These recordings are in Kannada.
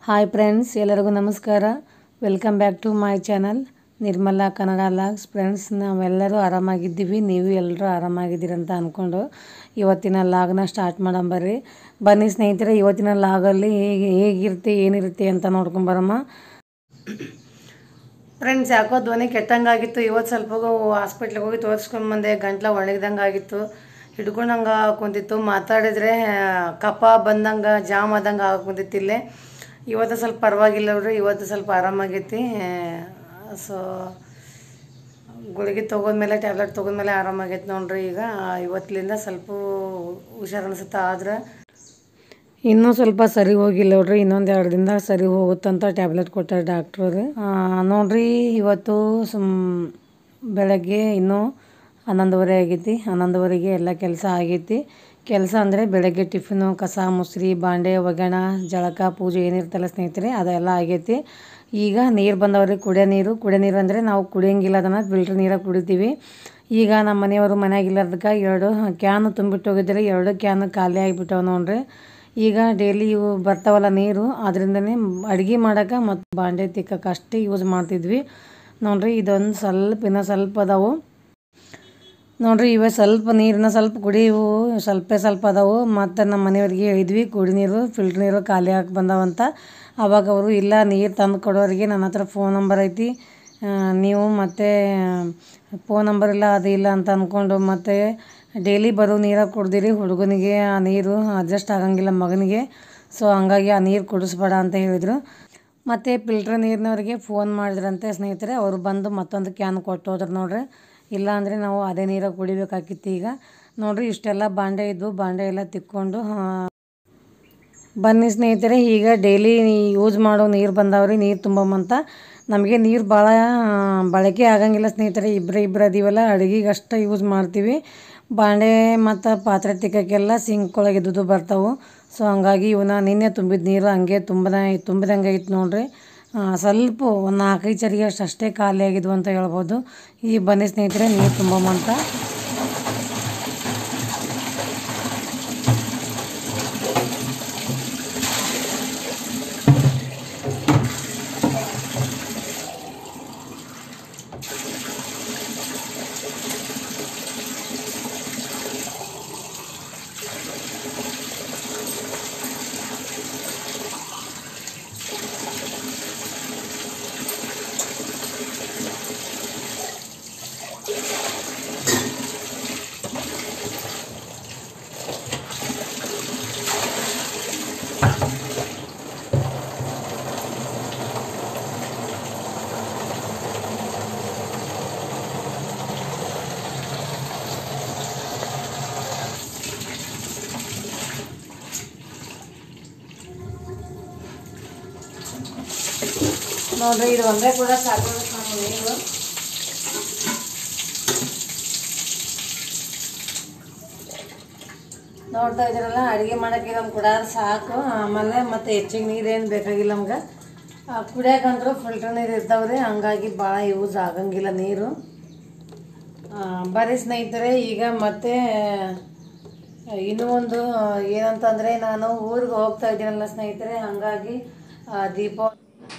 ಹಾಯ್ ಫ್ರೆಂಡ್ಸ್, ಎಲ್ಲರಿಗೂ ನಮಸ್ಕಾರ. Welcome back to my channel Nirmala Kannada vlogs. Friends, ನಾವೆಲ್ಲರೂ ಆರಾಮಾಗಿದ್ದೀವಿ, ನೀವು ಎಲ್ಲರೂ ಆರಾಮಾಗಿದ್ದೀರಂತ ಅಂದ್ಕೊಂಡು ಇವತ್ತಿನ ಲಾಗ್ನ ಸ್ಟಾರ್ಟ್ ಮಾಡಂಬರ್ರಿ. ಬನ್ನಿ ಸ್ನೇಹಿತರೆ, ಇವತ್ತಿನ ಲಾಗಲ್ಲಿ ಹೇಗಿರುತ್ತೆ ಏನಿರುತ್ತೆ ಅಂತ ನೋಡ್ಕೊಂಬರಮ್ಮ. ಫ್ರೆಂಡ್ಸ್, ಯಾಕೋ ಧ್ವನಿ ಕೆಟ್ಟಂಗಾಗಿತ್ತು. ಇವತ್ತು ಸ್ವಲ್ಪ ಹಾಸ್ಪಿಟ್ಲಿಗೆ ಹೋಗಿ ತೋರಿಸ್ಕೊಂಡು ಬಂದೆ. ಗಂಟ್ಲ ಒಣಗಿದಂಗೆ ಆಗಿತ್ತು, ಹಿಡ್ಕೊಂಡಂಗೆ ಕುಂತಿತ್ತು. ಮಾತಾಡಿದ್ರೆ ಕಫ ಬಂದಂಗೆ ಜಾಮ್ ಆದಂಗೆ ಕುಂತಿತ್ತು ಇಲ್ಲೇ. ಇವತ್ತು ಸ್ವಲ್ಪ ಪರವಾಗಿಲ್ಲ ನೋಡ್ರಿ, ಇವತ್ತು ಸ್ವಲ್ಪ ಆರಾಮಾಗೈತಿ. ಸೊ ಗುಳಿಗೆ ತೊಗೊಂಡ್ಮೇಲೆ ಟ್ಯಾಬ್ಲೆಟ್ ತೊಗೊಂಡ್ಮೇಲೆ ಆರಾಮಾಗೈತಿ ನೋಡ್ರಿ. ಈಗ ಇವತ್ತಿನಿಂದ ಸ್ವಲ್ಪ ಹುಷಾರು ಅನಿಸುತ್ತಾ, ಆದ್ರೆ ಇನ್ನೂ ಸ್ವಲ್ಪ ಸರಿ ಹೋಗಿಲ್ಲ ನೋಡ್ರಿ. ಇನ್ನೊಂದು 2 ದಿನದಾಗ ಸರಿ ಹೋಗುತ್ತಂತ ಟ್ಯಾಬ್ಲೆಟ್ ಕೊಟ್ಟಾರೆ ಡಾಕ್ಟ್ರು. ನೋಡ್ರಿ, ಇವತ್ತು ಬೆಳಗ್ಗೆ ಇನ್ನೂ 11:30 ಆಗೈತಿ. 11:30ಗೆ ಎಲ್ಲ ಕೆಲಸ ಆಗೈತಿ. ಕೆಲಸ ಅಂದರೆ ಬೆಳಗ್ಗೆ ಟಿಫಿನು, ಕಸ ಮುಸ್ರಿ, ಬಾಂಡೆ ಒಗ್ಯಾಣ, ಜಳಕ, ಪೂಜೆ ಏನಿರ್ತಲ್ಲ ಸ್ನೇಹಿತರೆ, ಅದೆಲ್ಲ ಆಗೈತಿ. ಈಗ ನೀರು ಬಂದವ್ರಿ, ಕುಡಿಯೋ ನೀರು ಅಂದರೆ ನಾವು ಕುಡಿಯೋಂಗಿಲ್ಲ, ಅದನ್ನು ಫಿಲ್ಟ್ರ್ ನೀರಾಗಿ ಕುಡಿತೀವಿ. ಈಗ ನಮ್ಮ ಮನೆಯವರು ಮನೆಯಾಗಿಲ್ಲದಕ್ಕೆ 2 ಕ್ಯಾನ್ ತುಂಬಿಟ್ಟು ಹೋಗಿದ್ದಾರೆ. 2 ಕ್ಯಾನ್ ಖಾಲಿ ಆಗಿಬಿಟ್ಟವು ನೋಡ್ರಿ. ಈಗ ಡೈಲಿ ಇವು ಬರ್ತಾವಲ್ಲ ನೀರು, ಅದರಿಂದನೇ ಅಡುಗೆ ಮಾಡೋಕೆ ಮತ್ತು ಬಾಂಡೆ ತಿಕ್ಕಕ್ಕೆ ಅಷ್ಟೇ ಯೂಸ್ ಮಾಡ್ತಿದ್ವಿ ನೋಡ್ರಿ. ಇದೊಂದು ಇನ್ನೂ ಸ್ವಲ್ಪ ಅದಾವು ನೋಡ್ರಿ. ಇವೇ ಸ್ವಲ್ಪ ನೀರನ್ನ ಸ್ವಲ್ಪ ಕುಡಿಯವು, ಸ್ವಲ್ಪ ಅದಾವು. ಮತ್ತು ನಮ್ಮ ಮನೆಯವ್ರಿಗೆ ಹೇಳಿದ್ವಿ ಕುಡಿ ನೀರು ಫಿಲ್ಟ್ರ್ ನೀರು ಖಾಲಿ ಹಾಕಿ ಬಂದಾವಂತ. ಆವಾಗ ಅವರು ಇಲ್ಲ, ನೀರು ತಂದು ಕೊಡೋರಿಗೆ ನನ್ನ ಹತ್ರ ಫೋನ್ ನಂಬರ್ ಐತಿ, ನೀವು ಮತ್ತೆ ಫೋನ್ ನಂಬರ್ ಇಲ್ಲ ಅದು ಇಲ್ಲ ಅಂತ ಅಂದ್ಕೊಂಡು ಮತ್ತೆ ಡೈಲಿ ಬರೋ ನೀರಾಗಿ ಕುಡ್ದಿರಿ, ಹುಡುಗನಿಗೆ ಆ ನೀರು ಅಡ್ಜಸ್ಟ್ ಆಗಂಗಿಲ್ಲ ಮಗನಿಗೆ. ಸೊ ಹಂಗಾಗಿ ಆ ನೀರು ಕುಡಿಸ್ಬೇಡ ಅಂತ ಹೇಳಿದರು. ಮತ್ತು ಫಿಲ್ಟ್ರ್ ನೀರಿನವ್ರಿಗೆ ಫೋನ್ ಮಾಡಿದ್ರಂತೆ ಸ್ನೇಹಿತರೆ, ಅವರು ಬಂದು ಮತ್ತೊಂದು ಕ್ಯಾನ್ ಕೊಟ್ಟು ಹೋದ್ರು ನೋಡ್ರಿ. ಇಲ್ಲಾಂದರೆ ನಾವು ಅದೇ ನೀರಾಗಿ ಕುಡಿಬೇಕಾಗಿತ್ತು. ಈಗ ನೋಡಿರಿ, ಇಷ್ಟೆಲ್ಲ ಬಾಂಡೆ ಇದ್ವು, ಬಾಂಡೆ ಎಲ್ಲ ತಿಕ್ಕೊಂಡು ಬನ್ನಿ ಸ್ನೇಹಿತರೆ. ಈಗ ಡೈಲಿ ಯೂಸ್ ಮಾಡೋ ನೀರು ಬಂದಾವ್ರಿ, ನೀರು ತುಂಬಂತ. ನಮಗೆ ನೀರು ಭಾಳ ಬಳಕೆ ಆಗಂಗಿಲ್ಲ ಸ್ನೇಹಿತರೆ, ಇಬ್ಬರು ಅದೀವಲ್ಲ, ಅಡುಗೆಗೆ ಅಷ್ಟೇ ಯೂಸ್ ಮಾಡ್ತೀವಿ. ಬಾಂಡೆ ಮತ್ತು ಪಾತ್ರೆ ತಿಕ್ಕೋಕ್ಕೆಲ್ಲ ಸಿಂಕ್ ಒಳಗೆ ಇದ್ದು ಬರ್ತಾವೆ. ಸೊ ಹಂಗಾಗಿ ಇವನ್ನ ನಿನ್ನೆ ತುಂಬಿದ ನೀರು ಹಂಗೆ ತುಂಬಿದಂಗೆ ಐತೆ ನೋಡ್ರಿ. ಸ್ವಲ್ಪ ಒಂದು 4-5 ಚರಿಗೆ ಅಷ್ಟೇ ಖಾಲಿ ಆಗಿದ್ವು ಅಂತ ಹೇಳ್ಬೋದು. ಈ ಬನ್ನಿ ಸ್ನೇಹಿತರೆ, ನೀರು ತುಂಬಂತ. ನೋಡ್ರಿ, ಇದು ಒಂದೇ ಕೂಡ ಸಾಕು ನೀರು. ನೋಡ್ತಾ ಇದ್ದೀರಲ್ಲ, ಅಡುಗೆ ಮಾಡೋಕ್ಕೆ ನಮ್ಗೆ ಕೂಡ ಸಾಕು. ಆಮೇಲೆ ಮತ್ತೆ ಹೆಚ್ಚಿಗೆ ನೀರೇನು ಬೇಕಾಗಿಲ್ಲ ನಮ್ಗೆ. ಕುಡಿಯೋಕಂದ್ರೂ ಫಿಲ್ಟರ್ ನೀರು ಇರ್ತಾವ್ರಿ, ಹಂಗಾಗಿ ಭಾಳ ಯೂಸ್ ಆಗಂಗಿಲ್ಲ ನೀರು. ಬರೀ ಸ್ನೇಹಿತರೆ, ಈಗ ಮತ್ತೆ ಇನ್ನೂ ಒಂದು ಏನಂತಂದರೆ, ನಾನು ಊರಿಗೆ ಹೋಗ್ತಾ ಇದ್ದೀನಲ್ಲ ಸ್ನೇಹಿತರೆ, ಹಂಗಾಗಿ ದೀಪಾವಳಿ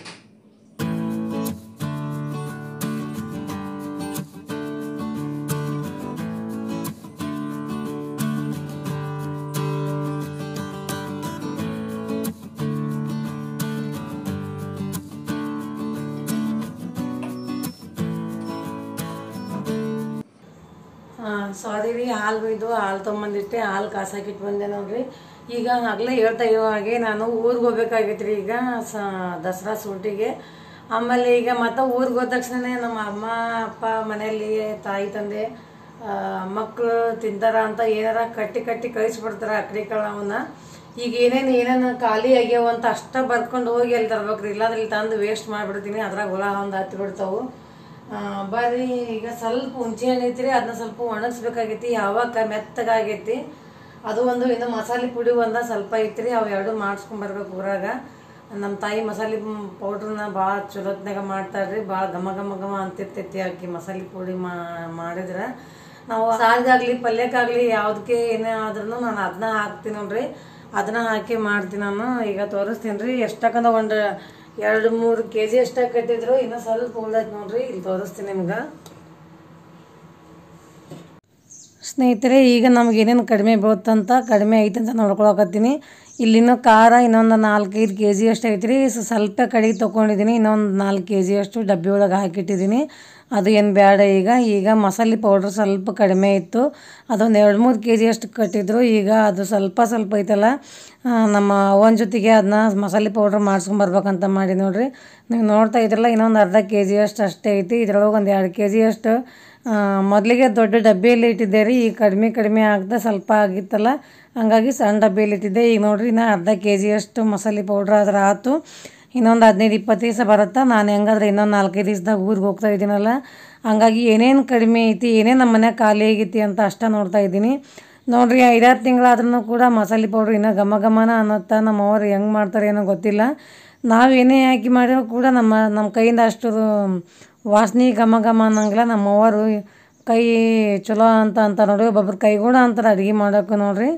ಸಾರಿ ರೀ, ಹಾಲು ತೊಗೊಂಬಂದಿಟ್ಟೆ, ಹಾಲು ಕಾಸಾಕಿಟ್ಟು ಬಂದೆ ನೋಡ್ರಿ. ಈಗ ಆಗಲೇ ಹೇಳ್ತಾ ಇರೋ ಹಾಗೆ ನಾನು ಊರಿಗೆ ಹೋಗ್ಬೇಕಾಗೈತೆ ರೀ ಈಗ ದಸರಾ ಸೂಟಿಗೆ. ಆಮೇಲೆ ಈಗ ಮತ್ತೆ ಊರಿಗೆ ಹೋದ ತಕ್ಷಣ ನಮ್ಮ ಅಮ್ಮ ಅಪ್ಪ ಮನೆಯಲ್ಲಿ ತಾಯಿ ತಂದೆ ಮಕ್ಕಳು ತಿಂತಾರ ಅಂತ ಏನಾರ ಕಟ್ಟಿ ಕಳಿಸ್ಬಿಡ್ತಾರೆ ಅಕ್ಕಡಿ ಅವನ್ನ. ಈಗ ಏನೇನು ಖಾಲಿ ಆಗ್ಯಾವ ಅಂತ ಅಷ್ಟೇ ಬರ್ಕೊಂಡು ಹೋಗಿ ಅಲ್ಲಿ ತರ್ಬೇಕ್ರಿ, ಇಲ್ಲಾಂದ್ರೆ ಇಲ್ಲಿ ತಂದು ವೇಸ್ಟ್ ಮಾಡಿಬಿಡ್ತೀನಿ, ಅದ್ರಾಗ ಹುಳ ಒಂದು ಹತ್ತಿ ಬಿಡ್ತಾವೆ. ಬರ್ರಿ, ಈಗ ಸ್ವಲ್ಪ ಹುಂಚಿ ಹಣ್ಣು ಐತಿ ರೀ, ಅದನ್ನ ಸ್ವಲ್ಪ ಒಣಗಿಸ್ಬೇಕಾಗೈತಿ. ಯಾವಾಗ ಮೆತ್ತಗಾಗೈತಿ ಅದು ಒಂದು. ಇನ್ನು ಮಸಾಲೆ ಪುಡಿ ಸ್ವಲ್ಪ ಐತ್ರಿ, ಅವು 2 ಮಾಡಿಸ್ಕೊಂಬರ್ಬೇಕು ಊರಾಗ. ನಮ್ಮ ತಾಯಿ ಮಸಾಲೆ ಪೌಡ್ರನ್ನ ಭಾಳ ಚಲೋತ್ನಾಗ ಮಾಡ್ತಾರ್ರಿ, ಭಾಳ ಘಮ ಅಂತಿರ್ತೈತಿ ಆಕಿ ಮಸಾಲೆ ಪುಡಿ ಮಾಡಿದ್ರೆ. ನಾವು ಸಾರಿಗಾಗ್ಲಿ ಪಲ್ಯಕ್ಕಾಗಲಿ ಯಾವುದಕ್ಕೆ ಏನೇ ಆದ್ರೂ ನಾನು ಅದನ್ನ ಹಾಕ್ತೀನಿ ನೋಡ್ರಿ. ಅದನ್ನ ಹಾಕಿ ಮಾಡ್ತೀನಿ ನಾನು. ಈಗ ತೋರಿಸ್ತೀನಿ ರೀ ಎಷ್ಟಕ್ಕಂದ ಒಂದು 2-3 kg ಅಷ್ಟಾಗಿ ಕಟ್ಟಿದ್ರು, ಇನ್ನೂ ಸ್ವಲ್ಪ ಉಳ್ದೈತೆ ನೋಡ್ರಿ. ಇಲ್ಲಿ ತೋರಿಸ್ತೀನಿ ನಿಮ್ಗೆ ಸ್ನೇಹಿತರೆ. ಈಗ ನಮ್ಗೆ ಏನೇನು ಕಡಿಮೆ ಬೀಳುತ್ತಂತ ಕಡಿಮೆ ಐತಂತ ನೋಡ್ಕೊಳಕತ್ತೀನಿ. ಇಲ್ಲಿನೂ ಖಾರ ಇನ್ನೊಂದು 4-5 kg ಅಷ್ಟು ಐತ್ರಿ. ಸ್ವಲ್ಪ ಕಡೆಗೆ ತೊಗೊಂಡಿದ್ದೀನಿ, ಇನ್ನೊಂದು 4 kg ಅಷ್ಟು ಡಬ್ಬಿ ಒಳಗೆ ಹಾಕಿಟ್ಟಿದ್ದೀನಿ. ಅದು ಏನು ಬೇಡ. ಈಗ ಮಸಾಲೆ ಪೌಡ್ರ್ ಸ್ವಲ್ಪ ಕಡಿಮೆ ಇತ್ತು, ಅದೊಂದು 2-3 kg ಅಷ್ಟು ಕಟ್ಟಿದ್ರು. ಈಗ ಅದು ಸ್ವಲ್ಪ ಐತಲ್ಲ, ನಮ್ಮ ಅವನ ಜೊತೆಗೆ ಅದನ್ನ ಮಸಾಲೆ ಪೌಡ್ರ್ ಮಾಡಿಸ್ಕೊಂಬರ್ಬೇಕಂತ ಮಾಡಿ ನೋಡ್ರಿ. ನೀವು ನೋಡ್ತಾ ಇದ್ರಲ್ಲ, ಇನ್ನೊಂದು ಅರ್ಧ kg ಅಷ್ಟು ಅಷ್ಟೇ ಐತಿ. ಇದ್ರೊಳಗೆ ಒಂದು 2 kg ಅಷ್ಟು ಮೊದಲಿಗೆ ದೊಡ್ಡ ಡಬ್ಬಿಯಲ್ಲಿ ಇಟ್ಟಿದ್ದೆ ರೀ. ಈಗ ಕಡಿಮೆ ಆಗ್ತಾ ಸ್ವಲ್ಪ ಆಗಿತ್ತಲ್ಲ, ಹಂಗಾಗಿ ಸಣ್ಣ ಡಬ್ಬಿಯಲ್ಲಿ ಇಟ್ಟಿದ್ದೆ. ಈಗ ನೋಡ್ರಿ, ಇನ್ನು ಅರ್ಧ kg ಅಷ್ಟು ಮಸಾಲೆ ಪೌಡ್ರ್ ಅದ್ರ ಆಯ್ತು. ಇನ್ನೊಂದು 15-20 ದಿವಸ ಬರುತ್ತೆ. ನಾನು ಹೆಂಗಾದ್ರೆ ಇನ್ನೊಂದು 4-5 ದಿವಸದಾಗ ಊರಿಗೆ ಹೋಗ್ತಾ ಇದ್ದೀನಲ್ಲ, ಹಂಗಾಗಿ ಏನೇನು ಕಡಿಮೆ ಐತಿ, ಏನೇನು ನಮ್ಮ ಮನ್ಯಾಗ ಖಾಲಿ ಆಗೈತಿ ಅಂತ ಅಷ್ಟೇ ನೋಡ್ತಾ ಇದ್ದೀನಿ. ನೋಡಿರಿ, 5-6 ತಿಂಗಳಾದ್ರೂ ಕೂಡ ಮಸಾಲೆ ಪೌಡ್ರ್ ಇನ್ನೂ ಘಮಘಮನ ಅನ್ನತ್ತ. ನಮ್ಮವ್ರು ಹೆಂಗೆ ಮಾಡ್ತಾರೆ ಏನೋ ಗೊತ್ತಿಲ್ಲ. ನಾವು ಏನೇ ಹಾಕಿ ಮಾಡಿದ್ರು ಕೂಡ ನಮ್ಮ ಕೈಯಿಂದ ಅಷ್ಟು ವಾಸನೆ ಘಮ ಅನ್ನಂಗಿಲ್ಲ. ನಮ್ಮವ್ವರು ಕೈ ಚಲೋ ಅಂತ ನೋಡ್ರಿ. ಒಬ್ಬೊಬ್ರು ಕೈ ಕೂಡ ಅಂತಾರೆ ಅಡುಗೆ ಮಾಡೋಕೆ ನೋಡ್ರಿ.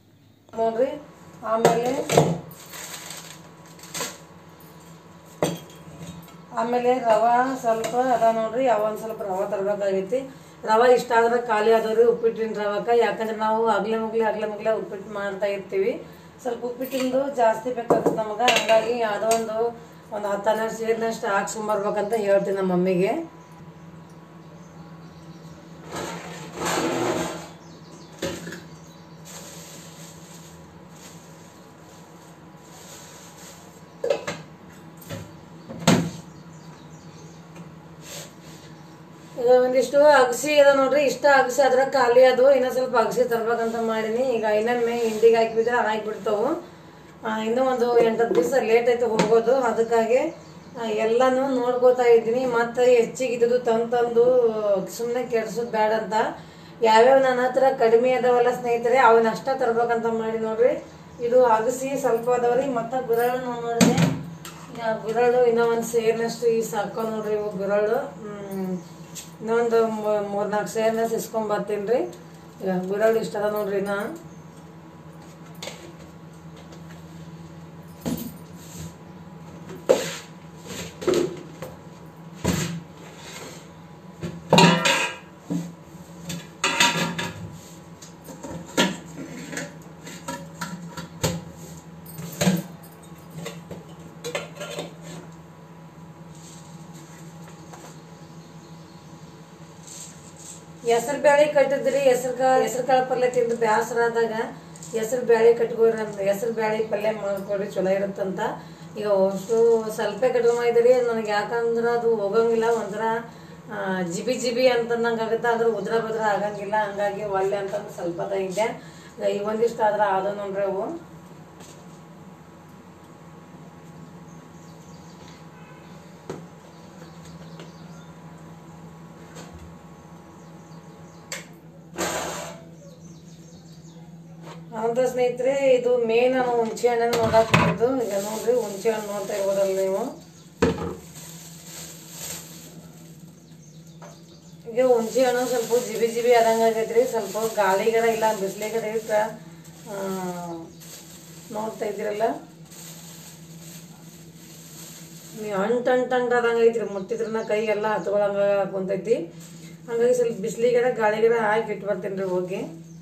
ಆಮೇಲೆ ರವೆ ಸ್ವಲ್ಪ ಅದ ನೋಡ್ರಿ. ಒಂದು ಸ್ವಲ್ಪ ರವೆ ತರಬೇಕಾಗೈತಿ. ರವೆ ಇಷ್ಟ ಆದ್ರೆ ಖಾಲಿ ಆದವ್ರಿ ಉಪ್ಪಿಟ್ಟಿನ ರವಕ್ಕೆ. ಯಾಕಂದ್ರೆ ನಾವು ಅಗ್ಲೆ ಮುಗ್ಲೆ ಉಪ್ಪಿಟ್ಟು ಮಾಡ್ತಾ ಇರ್ತೀವಿ. ಸ್ವಲ್ಪ ಉಪ್ಪಿಟ್ಟಿಂದು ಜಾಸ್ತಿ ಬೇಕಾಗುತ್ತೆ ನಮಗೆ. ಹಂಗಾಗಿ ಯಾವುದೋ ಒಂದು 10-12 ಸೇರಿನಷ್ಟು ಹಾಕ್ಸ್ಕೊಂಬರ್ಬೇಕಂತ ಹೇಳ್ತೀನಿ ನಮ್ಮ ಮಮ್ಮಿಗೆ. ಈಗ ಒಂದಿಷ್ಟು ಅಗಸಿ ಅದ ನೋಡ್ರಿ. ಇಷ್ಟ ಅಗಸಿ ಅದ್ರ ಖಾಲಿ ಅದು. ಇನ್ನೂ ಸ್ವಲ್ಪ ಅಗಸಿ ತರ್ಬೇಕಂತ ಮಾಡೀನಿ. ಈಗ ಇನ್ನೊಮ್ಮೆ ಹಿಂಡಿಗೆ ಹಾಕಿಬಿಟ್ರೆ ಹಾಕಿಬಿಡ್ತಾವು. ಇನ್ನೂ ಒಂದು 8-10 ದಿವಸ ಲೇಟ್ ಆಯ್ತು ಹೋಗೋದು. ಅದಕ್ಕಾಗಿ ಎಲ್ಲನೂ ನೋಡ್ಕೋತಾ ಇದ್ದೀನಿ. ಮತ್ತು ಹೆಚ್ಚಿಗಿದ್ದು ತಂದು ಸುಮ್ಮನೆ ಕೆಡ್ಸೋದು ಬೇಡ ಅಂತ ಯಾವ್ಯಾವ ನನ್ನ ಹತ್ರ ಕಡಿಮೆ ಅದಾವಲ್ಲ ಸ್ನೇಹಿತರೆ, ಅವನ್ನ ಅಷ್ಟ ತರ್ಬೇಕಂತ ಮಾಡಿ ನೋಡ್ರಿ. ಇದು ಅಗಸಿ ಸ್ವಲ್ಪ ಅದಾವ್ರಿ. ಮತ್ತು ಗುರಳು ನೋಡಿದೆ, ಗುರಳು ಇನ್ನೂ ಒಂದು ಸೇರಿನಷ್ಟು ಈ ಸಾಕೋ ನೋಡ್ರಿ. ಇವು ಗುರಳು ಇನ್ನೊಂದು 3-4 ಸೇರಿನಷ್ಟು ಇಸ್ಕೊಂಬರ್ತೀನಿ ರೀ. ಈಗ ಗುರಳು ಇಷ್ಟ ಅದ ನೋಡ್ರಿ. ಹೆಸರು ಬೇಳೆ ಕಟ್ಟಿದ್ರಿ. ಹೆಸರು ಕಾಳು ಪಲ್ಯ ತಿಂದು ಬೇಸರ ಆದಾಗ ಹೆಸರು ಬೇಳೆ ಕಟ್ಕೋರಿ. ಹೆಸರು ಬೇಳೆ ಪಲ್ಯ ಮಾಡ್ಕೊಡ್ರಿ, ಚಲೋ ಇರುತ್ತಂತ. ಈಗ ಅಷ್ಟು ಸ್ವಲ್ಪ ಕಟ್ಕೊಂಬೈದ್ರಿ. ನನಗೆ ಯಾಕಂದ್ರೆ ಅದು ಹೋಗಂಗಿಲ್ಲ, ಒಂಥರ ಜಿಬಿ ಅಂತಂದಂಗೆ ಆಗುತ್ತೆ. ಆದ್ರೆ ಉದ್ರ ಆಗಂಗಿಲ್ಲ. ಹಂಗಾಗಿ ಒಳ್ಳೆ ಅಂತಂದು ಸ್ವಲ್ಪ ಇದ್ದೆ. ಈ ಒಂದಿಷ್ಟು ಆದ್ರೆ ಆದ ನೋಡ್ರಿ ಅವು. ಹೌದಾ ಸ್ನೇಹಿತರೆ, ಇದು ಮೇನ್ ನಾನು ಹುಣಸೆ ಹಣ್ಣನ್ನು ನೋಡಕ್ ಬಂದಿದ್ದು. ಈಗ ನೋಡ್ರಿ, ಹುಣಸೆ ಹಣ್ಣು ನೋಡ್ತಾ ಇರ್ಬೋದಲ್ಲ ನೀವು. ಈಗ ಹುಣಸೆ ಹಣ್ಣು ಸ್ವಲ್ಪ ಜಿಬಿ ಆದಂಗೆ ಆಗೈತ್ರಿ. ಸ್ವಲ್ಪ ಗಾಳಿಗರ ಇಲ್ಲ, ಬಿಸಿಲಿಗರ ಇಟ್ಟ ನೋಡ್ತಾ ಇದ್ದೀರಲ್ಲ, ನೀವು ಅಂಟಂಟ್ ಆದಂಗೆ ಐತ್ರಿ. ಮುಟ್ಟಿದ್ರನ್ನ ಕೈ ಎಲ್ಲ ಹತ್ಕೊಳಂಗ ಕುಂತೈತಿ. ಹಂಗಾಗಿ ಸ್ವಲ್ಪ ಬಿಸಿಲಿಗರ ಗಾಳಿಗರ ಹಾಕಿ ಇಟ್ಟು ಬರ್ತೀನಿ ರೀ ಹೋಗಿ.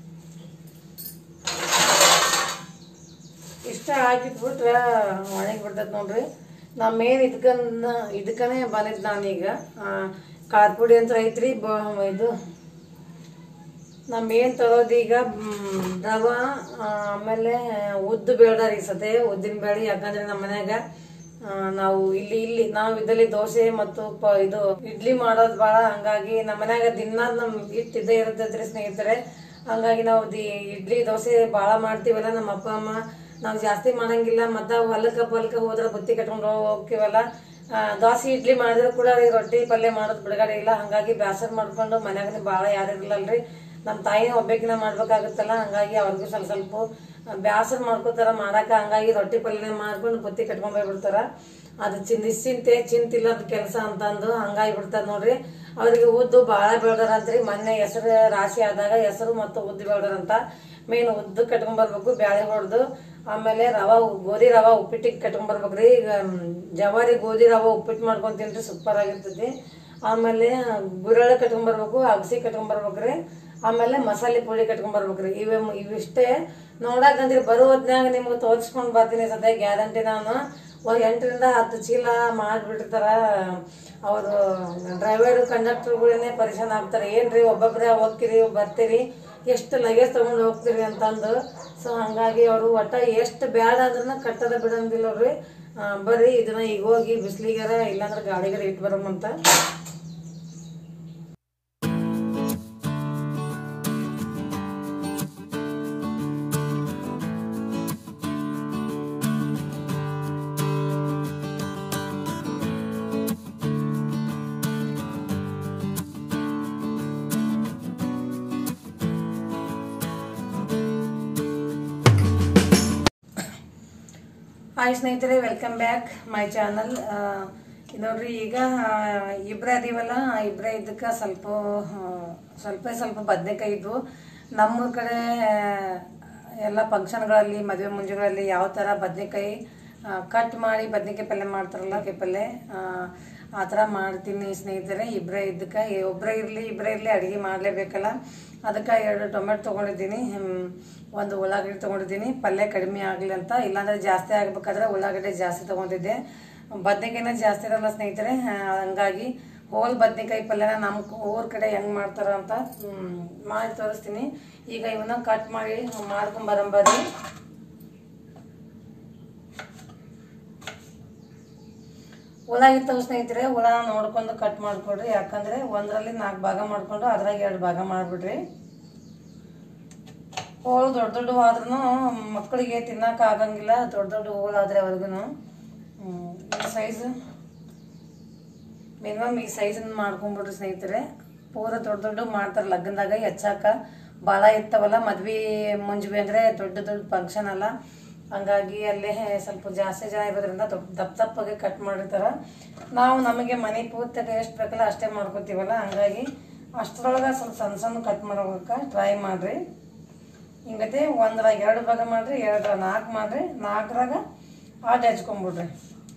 ಇಷ್ಟ ಹಾಕಿಟ್ಬಿಟ್ರೆ ಒಣಗಿ ಬಿಡ್ತೈತೆ ನೋಡ್ರಿ. ನಾ ಮೇನ್ ಇದಕ್ಕನೇ ಬಂದಿದ್ದು ನಾನೀಗ. ಖಾರ ಪುಡಿ ಅಂತ ಐತ್ರಿ. ಇದು ನಾ ಮೇನ್ ತರೋದೀಗ ರವೆ, ಆಮೇಲೆ ಉದ್ದು ಬೇಡ ರೀ ಸತೆ, ಉದ್ದಿನ ಬೇಳೆ. ಯಾಕಂದ್ರೆ ನಮ್ಮ ಮನ್ಯಾಗ ನಾವು ನಾವು ಇದ್ದಲ್ಲಿ ದೋಸೆ ಮತ್ತು ಇದು ಇಡ್ಲಿ ಮಾಡೋದು ಭಾಳ. ಹಂಗಾಗಿ ನಮ್ಮ ಮನ್ಯಾಗ ದಿನ ಹಿಟ್ಟು ಇದ್ದೇ ಇರ್ತೈತ್ರಿ ಸ್ನೇಹಿತರೆ. ಹಂಗಾಗಿ ನಾವು ಇಡ್ಲಿ ದೋಸೆ ಭಾಳ ಮಾಡ್ತೀವಲ್ಲ. ನಮ್ಮ ಅಪ್ಪ ಅಮ್ಮ ನಾವು ಜಾಸ್ತಿ ಮಾಡಂಗಿಲ್ಲ. ಮತ್ತು ಹೊಲಕ್ಕೆ ಹೋದ್ರೆ ಬುತ್ತಿ ಕಟ್ಕೊಂಡು ಹೋಗ್ತೀವಲ್ಲ. ದೋಸೆ ಇಡ್ಲಿ ಮಾಡಿದ್ರು ಕೂಡ ರೊಟ್ಟಿ ಪಲ್ಯ ಮಾಡೋದು ಬಿಡುಗಡೆ ಇಲ್ಲ. ಹಂಗಾಗಿ ಬೇಸರ ಮಾಡ್ಕೊಂಡು ಮನ್ಯಾಗ ಭಾಳ ಯಾರು ಇರಲ್ಲಲ್ರಿ. ನಮ್ಮ ತಾಯಿನ ಒಬ್ಬಾಕಿನ ಮಾಡ್ಬೇಕಾಗುತ್ತಲ್ಲ. ಹಂಗಾಗಿ ಅವ್ರಿಗೂ ಸ್ವಲ್ಪ ಬೇಸರ ಮಾಡ್ಕೋತಾರ ಮಾಡಾಕ. ಹಂಗಾಗಿ ರೊಟ್ಟಿ ಪಲ್ಯನೇ ಮಾಡ್ಕೊಂಡು ಬುತ್ತಿ ಕಟ್ಕೊಂಡ್ ಹೋಗ್ಬಿಡ್ತಾರ. ಅದು ಚಿಂತಿಲ್ಲದ ಕೆಲಸ ಅಂತಂದು ಹಂಗಾಗಿ ಬಿಡ್ತದ ನೋಡ್ರಿ. ಅವರಿಗೆ ಉದ್ದು ಭಾಳ ಬೆಳ್ದಾರಂತ್ರಿ. ಮೊನ್ನೆ ಹೆಸರು ರಾಶಿ ಆದಾಗ ಹೆಸರು ಮತ್ತು ಉದ್ದು ಬೆಳ್ದಾರಂತ. ಮೇನ್ ಉದ್ದು ಕಟ್ಕೊಂಡ್ಬರ್ಬೇಕು, ಬ್ಯಾಳೆ ಹೊಡೆದು. ಆಮೇಲೆ ಗೋಧಿ ರವಾ ಉಪ್ಪಿಟ್ಟಿಗೆ ಕಟ್ಕೊಂಡ್ಬರ್ಬೇಕ್ರಿ. ಈಗ ಜವಾರಿ ಗೋಧಿ ರವಾ ಉಪ್ಪಿಟ್ಟು ಮಾಡ್ಕೊಂಡ್ ತಿನ್ರಿ, ಸೂಪರ್ ಆಗಿರ್ತೈತಿ. ಆಮೇಲೆ ಗುರೆಳ್ಳು ಕಟ್ಕೊಂಡ್ಬರ್ಬೇಕು, ಅಗಸಿ ಕಟ್ಕೊಂಡ್ಬರ್ಬೇಕ್ರಿ. ಆಮೇಲೆ ಮಸಾಲೆ ಪುಡಿ ಕಟ್ಕೊಂಡ್ಬರ್ಬೇಕ್ರಿ. ಇವಿಷ್ಟೇ ನೋಡಾಕಂದ್ರಿ. ಬರೋ ಹೊತ್ನ್ಯಾಗ ನಿಮ್ಗೆ ತೋರಿಸ್ಕೊಂಡ್ ಬರ್ತೀನಿ ಸದ್ಯ ಗ್ಯಾರಂಟಿ. ನಾನು 8 ರಿಂದ 10 ಚೀಲ ಮಾಡಿಬಿಟ್ಟಿರ್ತಾರ. ಅವರು ಡ್ರೈವರ್ ಕಂಡಕ್ಟರ್ಗಳನ್ನೇ ಪರಿಶಾನ್ ಆಗ್ತಾರೆ. ಏನ್ರಿ ಒಬ್ಬೊಬ್ಬರೇ ಹೋಗ್ತೀರಿ ಬರ್ತೀರಿ, ಎಷ್ಟು ಲಗೇಜ್ ತಗೊಂಡು ಹೋಗ್ತೀರಿ ಅಂತಂದು. ಸೊ ಹಂಗಾಗಿ ಅವರು ಒಟ್ಟ ಎಷ್ಟು ಬ್ಯಾಡ ಅಂದ್ರೂ ಕಟ್ಟದ ಬಿಡಂಗಿಲ್ಲ ಅವ್ರಿ. ಬರ್ರಿ ಇದನ್ನ ಈಗ ಹೋಗಿ ಬಿಸ್ಲಿಗಾರ ಇಲ್ಲಾಂದ್ರೆ ಗಾಡಿಗಾರ ಇಟ್ಟು ಬರಮಂತ. ಹಾಯ್ ಸ್ನೇಹಿತರೆ, ವೆಲ್ಕಮ್ ಬ್ಯಾಕ್ ಮೈ ಚಾನಲ್. ನೋಡ್ರಿ, ಈಗ ಇಬ್ಬರೇ ಅದೀವಲ್ಲ, ಇಬ್ಬರೇ ಇದ್ದಕ್ಕೆ ಸ್ವಲ್ಪ ಬದನೆಕಾಯಿ ಇದ್ವು. ನಮ್ಮೂರ ಕಡೆ ಎಲ್ಲ ಫಂಕ್ಷನ್ಗಳಲ್ಲಿ, ಮದುವೆ ಮುಂಜುಗಳಲ್ಲಿ ಯಾವ ಥರ ಬದನೆಕಾಯಿ ಕಟ್ ಮಾಡಿ ಬದನೆಕಾಯಿ ಪಲ್ಯ ಮಾಡ್ತಾರಲ್ಲ, ಪಲ್ಯ ಆ ಥರ ಮಾಡ್ತೀನಿ ಸ್ನೇಹಿತರೆ. ಇಬ್ಬರೇ ಇದ್ದಕ್ಕೆ ಒಬ್ಬರೇ ಇರಲಿ ಅಡುಗೆ ಮಾಡಲೇಬೇಕಲ್ಲ. ಅದಕ್ಕೆ 2 ಟೊಮೆಟೊ ತೊಗೊಂಡಿದ್ದೀನಿ, 1 ಉಳ್ಳಾಗಡ್ಡಿ ತೊಗೊಂಡಿದ್ದೀನಿ. ಪಲ್ಯ ಕಡಿಮೆ ಆಗಲಿ ಅಂತ, ಇಲ್ಲಾಂದರೆ ಜಾಸ್ತಿ ಆಗಬೇಕಾದ್ರೆ ಉಳ್ಳಾಗಡ್ಡೆ ಜಾಸ್ತಿ ತೊಗೊಂಡಿದ್ದೆ. ಬದನೆಕಾಯಿನ ಜಾಸ್ತಿ ಇರಲ್ಲ ಸ್ನೇಹಿತರೆ, ಹಂಗಾಗಿ ಹೋಲ್ ಬದನೆಕಾಯಿ ಪಲ್ಯನ ನಮ್ಮ ಊರ ಕಡೆ ಹೆಂಗೆ ಮಾಡ್ತಾರ ಅಂತ ಮಾಡಿ ತೋರಿಸ್ತೀನಿ. ಈಗ ಇವನ್ನ ಕಟ್ ಮಾಡಿ ಮಾಡ್ಕೊಂಬರಂಬರಿ. ಹುಳ ಇರ್ತಾವೆ ಸ್ನೇಹಿತರೆ, ಹುಳ ನೋಡ್ಕೊಂಡು ಕಟ್ ಮಾಡ್ಕೊಡ್ರಿ. ಯಾಕಂದರೆ ಒಂದರಲ್ಲಿ 4 ಭಾಗ ಮಾಡ್ಕೊಂಡು ಅದ್ರಾಗ 2 ಭಾಗ ಮಾಡಿಬಿಡ್ರಿ. ಹೋಳು ದೊಡ್ಡ ಆದ್ರೂ ಮಕ್ಕಳಿಗೆ ತಿನ್ನಕ್ಕೆ ಆಗಂಗಿಲ್ಲ, ದೊಡ್ಡ ಹೋಳಾದ್ರೆ ಅವ್ರಿಗೂ. ಸೈಜ್ ಮಿನಿಮಮ್ ಈ ಸೈಜನ್ನು ಮಾಡ್ಕೊಂಬಿಡ್ರಿ ಸ್ನೇಹಿತರೆ. ಪೂರ ದೊಡ್ಡ ಮಾಡ್ತಾರೆ ಲಗ್ನದಾಗ ಹೆಚ್ಚಾಕ. ಭಾಳ ಇರ್ತಾವಲ್ಲ ಮದ್ವೆ ಮುಂಜುವೆ ಅಂದರೆ ದೊಡ್ಡ ಫಂಕ್ಷನ್ ಅಲ್ಲ, ಹಂಗಾಗಿ ಅಲ್ಲೇ ಸ್ವಲ್ಪ ಜಾಸ್ತಿ ಜನ ಇರೋದ್ರಿಂದ ದಪ್ಪಗೆ ಕಟ್ ಮಾಡಿರ್ತಾರೆ. ನಾವು ನಮಗೆ ಮನೆ ಪೂರ್ತಿಯಾಗ ಎಷ್ಟು ಬೇಕಲ್ಲ ಅಷ್ಟೇ ಮಾಡ್ಕೊತೀವಲ್ಲ, ಹಂಗಾಗಿ ಅಷ್ಟರೊಳಗೆ ಸ್ವಲ್ಪ ಸಣ್ಣ ಕಟ್ ಮಾಡೋಕೆ ಟ್ರೈ ಮಾಡಿರಿ. ಹಿಂಗತೆ ಒಂದ್ರಾಗ 2 ಭಾಗ ಮಾಡಿರಿ, 2ರಾಗ 4 ಮಾಡಿರಿ, 4ರಾಗ 8 ಹೆಚ್ಕೊಂಬಿಡ್ರಿ.